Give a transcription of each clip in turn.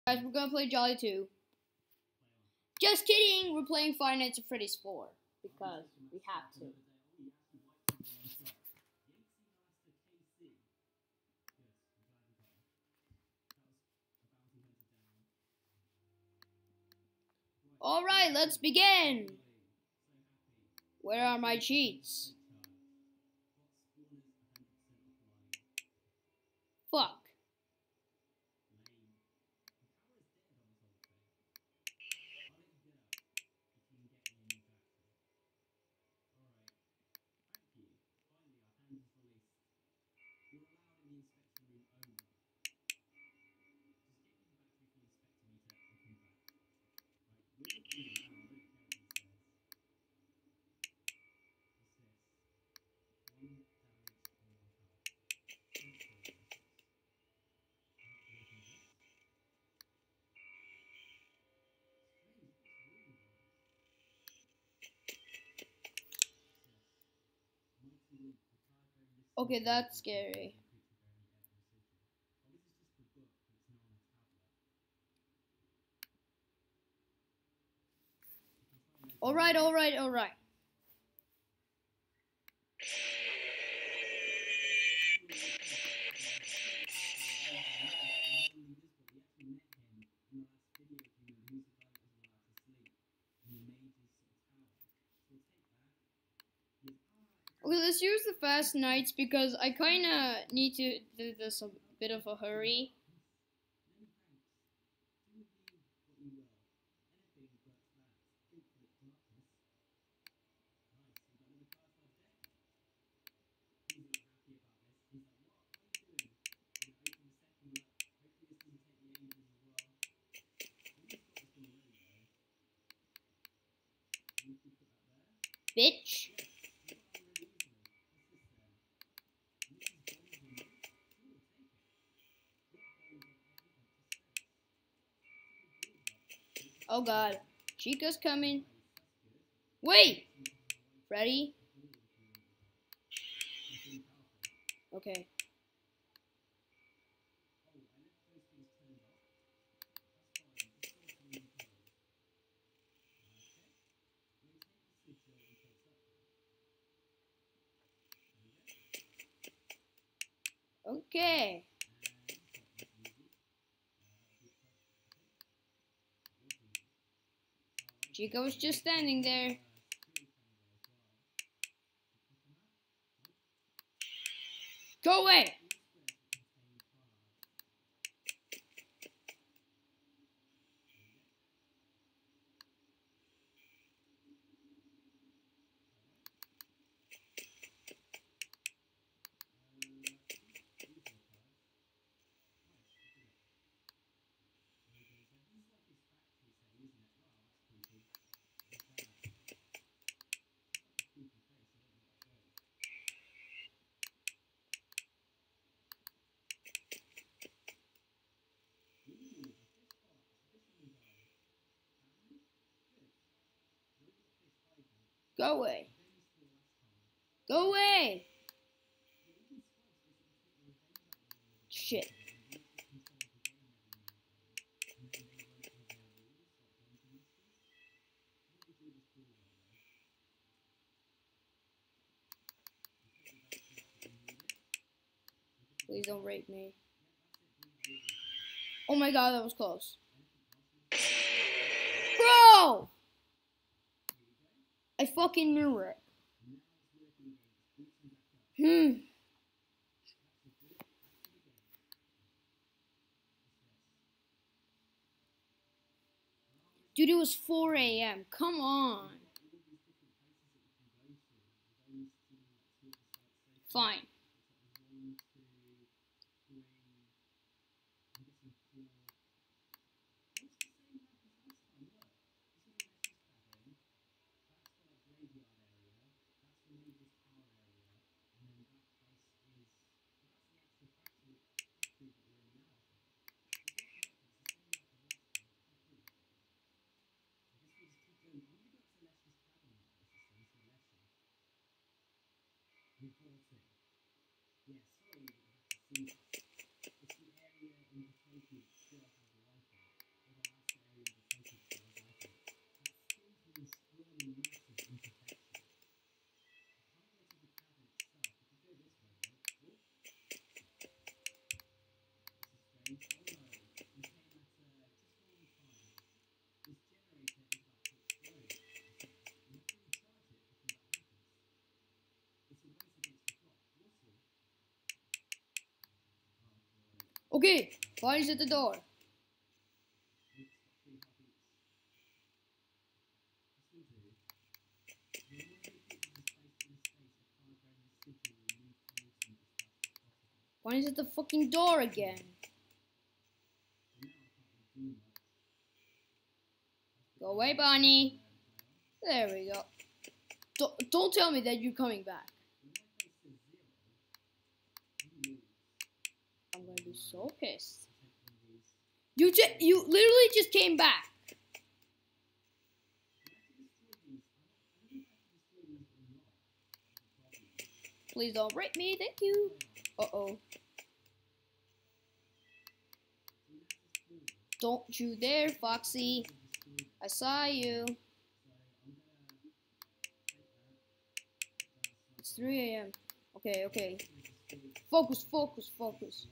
Guys, we're gonna play Jolly 2. Just kidding! We're playing Five Nights at Freddy's 4 because we have to. Alright, let's begin! Where are my cheats? Fuck. Okay, that's scary. Alright. Okay, let's use the fast nights because I kinda need to do this a bit of a hurry. Bitch. Oh god. Chica's coming. Wait! Freddy? Okay. Okay. Chica was just standing there. Go away! Go away. Go away! Shit. Please don't rape me. Oh my god, that was close. Bro! I fucking knew it. Dude, it was 4 a.m. Come on. Fine. Okay, Bonnie's at the door. Bonnie's at the fucking door again. Go away, Bonnie. There we go. Don't tell me that you're coming back. I'm gonna be so pissed. You literally just came back. Please don't break me, thank you. Uh-oh. Don't you dare, Foxy. I saw you. It's 3 a.m. Okay, okay. Focus, focus, focus.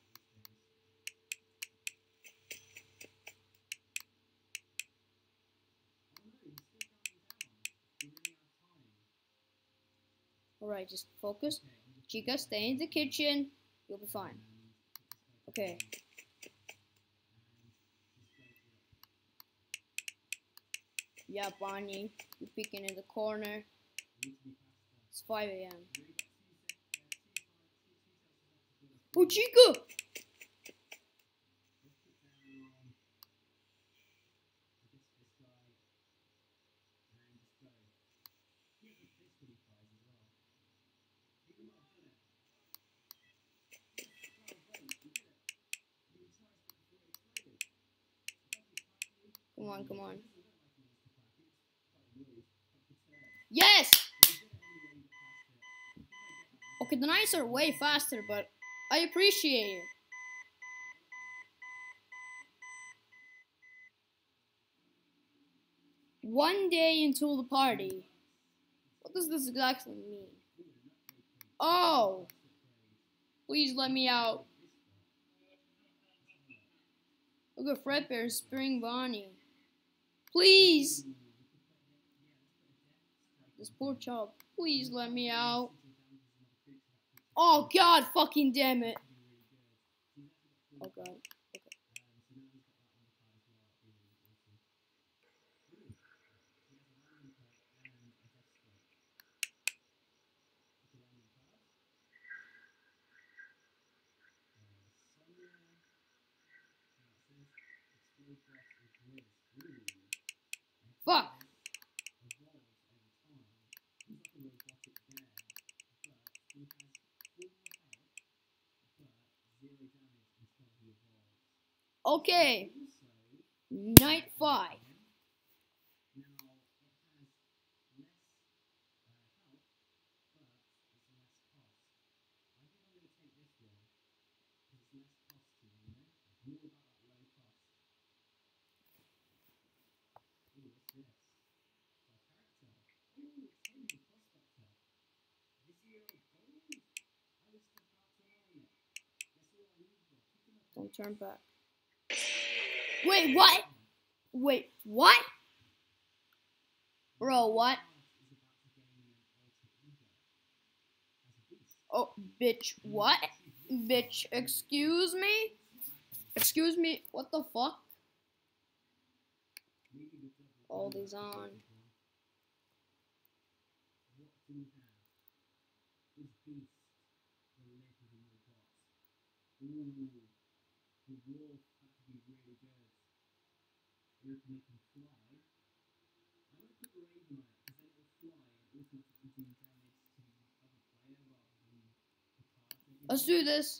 Alright, just focus. Chica, stay in the kitchen. You'll be fine. Okay. Yeah, Bonnie. You're peeking in the corner. It's 5 a.m. Oh, Chica! Come on, come on. Yes! Okay, the knives are way faster, but I appreciate it. One day until the party. What does this exactly mean? Oh! Please let me out. Look at Fredbear spraying Bonnie. Please! This poor child. Please let me out. Oh god fucking damn it. Oh god. Okay. Fuck! Okay. Night 5. Don't turn back. Wait, what? Wait, what? Bro, what? Oh, bitch, what? Bitch, excuse me? Excuse me, what the fuck? All these on. Let's do this.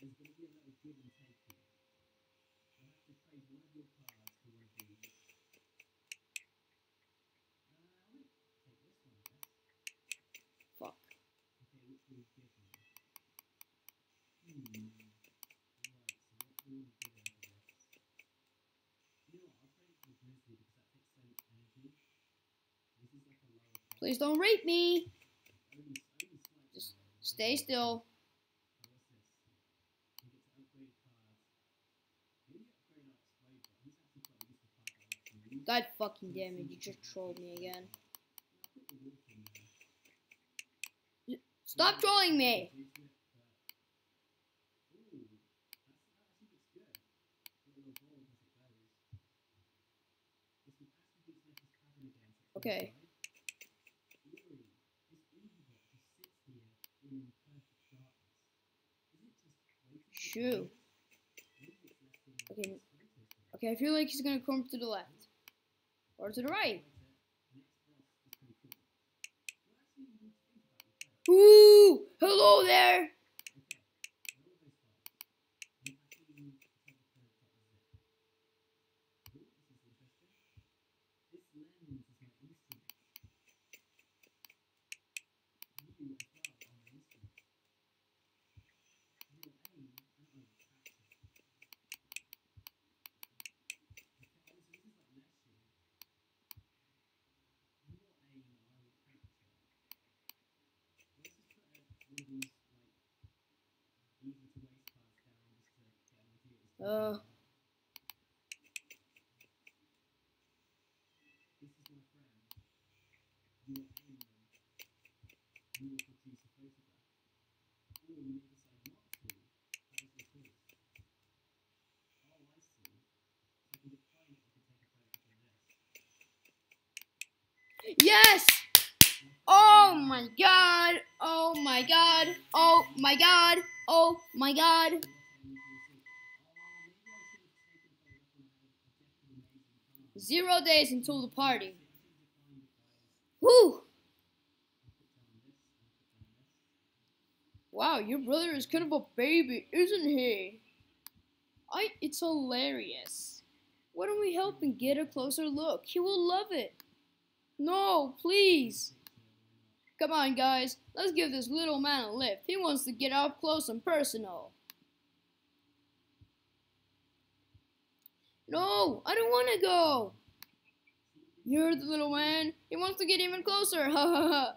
Fuck. Please don't rape me. Just stay still. God fucking damn it, you just trolled me again. Stop trolling me! Okay. Shoo. Okay. Okay, I feel like he's gonna come to the left. Or to the right. Ooh! Hello there! Uh. Yes! Oh my god! Oh my god! Oh my god! Oh my god! Zero days until the party. Whew! Wow, your brother is kind of a baby, isn't he? It's hilarious. Why don't we help and get a closer look? He will love it. No, please. Come on, guys. Let's give this little man a lift. He wants to get up close and personal. No, I don't want to go. You heard the little man. He wants to get even closer. Ha ha ha.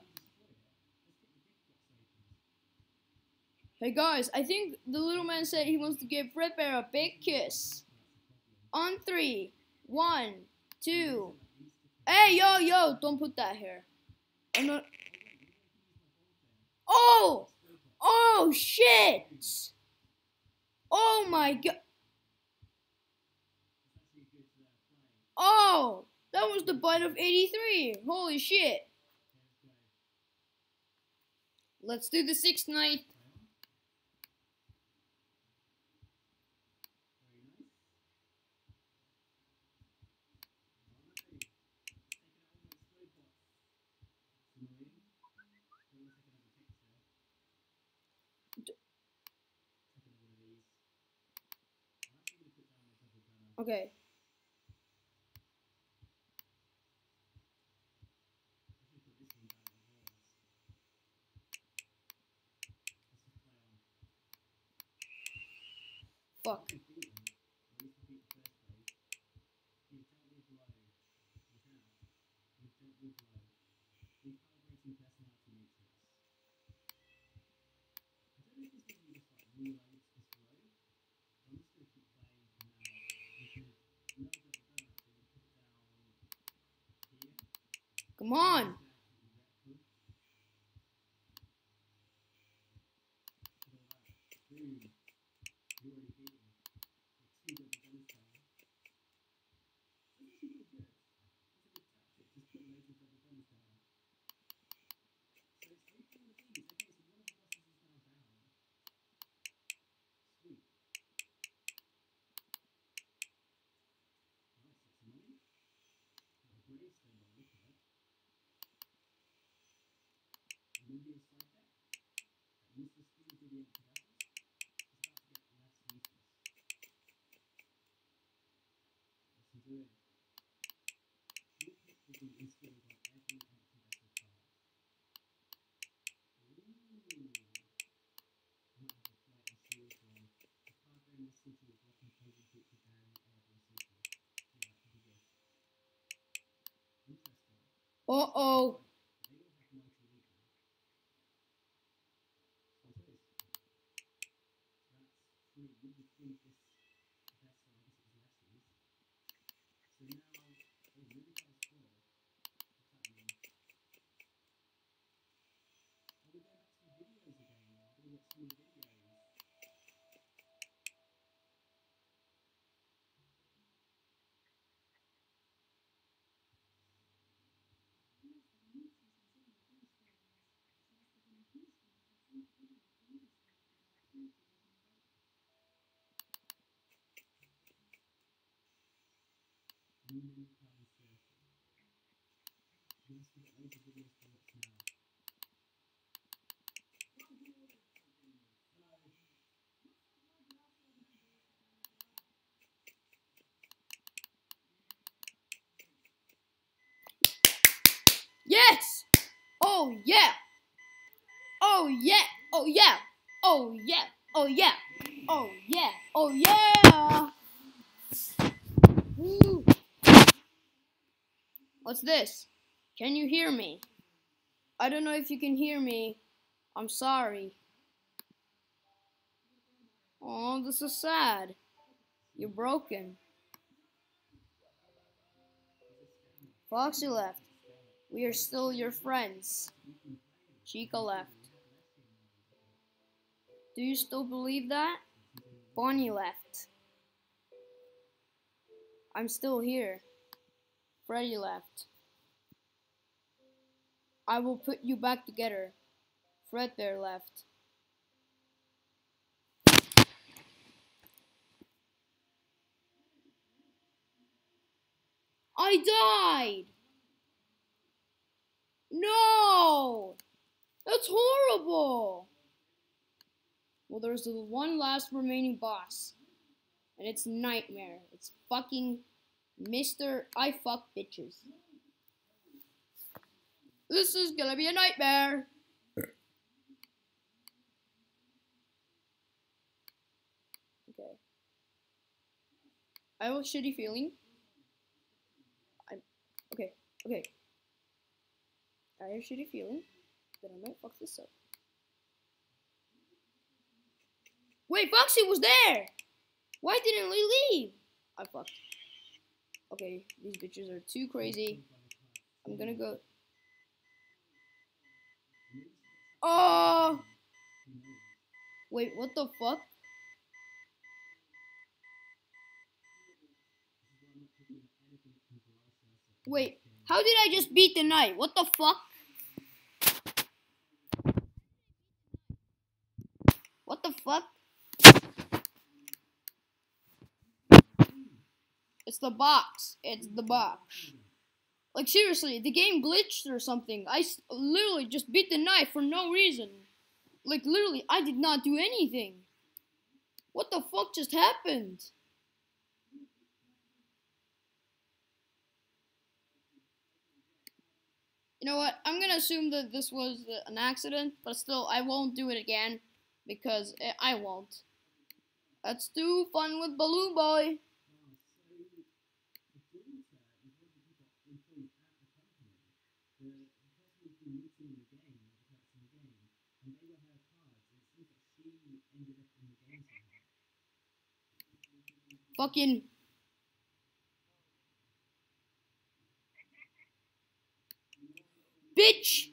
Hey guys, I think the little man said he wants to give Fred Bear a big kiss. On 3, 1, 2. Hey, yo, don't put that here. I'm not. Oh! Oh, shit! Oh my god. Oh! That was the bite of 83. Holy shit. Let's do the 6th night. Okay. Fuck. Come on. Uh-oh. Yes! Oh yeah! Oh yeah! Oh yeah! Oh yeah! Oh yeah! Oh yeah! Oh yeah! Woo. What's this? Can you hear me? I don't know if you can hear me. I'm sorry. Oh, this is sad. You're broken. Foxy left. We are still your friends. Chica left. Do you still believe that? Bonnie left. I'm still here. Freddy left. I will put you back together. Fredbear left. I died! No! That's horrible! Well, there's the one last remaining boss. And it's Nightmare. It's fucking Mr. I fuck bitches. This is gonna be a nightmare! Okay. I have a shitty feeling. Okay. I have a shitty feeling that I might fuck this up. Wait, Foxy was there! Why didn't he leave? I fucked. Okay, these bitches are too crazy. I'm gonna go. Oh! Wait, what the fuck? Wait, how did I just beat the knight? What the fuck? What the fuck? It's the box. It's the box. Like, seriously, the game glitched or something. I literally just beat the knight for no reason. Like, literally, I did not do anything. What the fuck just happened? You know what? I'm gonna assume that this was an accident, but still, I won't do it again. Because I won't. Let's do fun with Balloon Boy. Fucking bitch!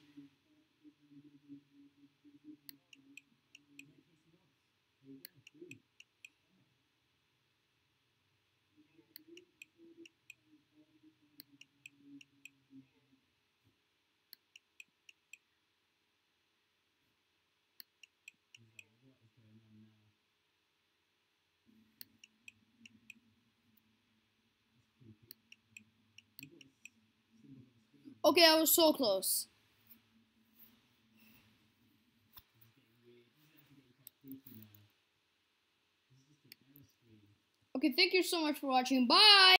Okay, I was so close. Okay, thank you so much for watching. Bye!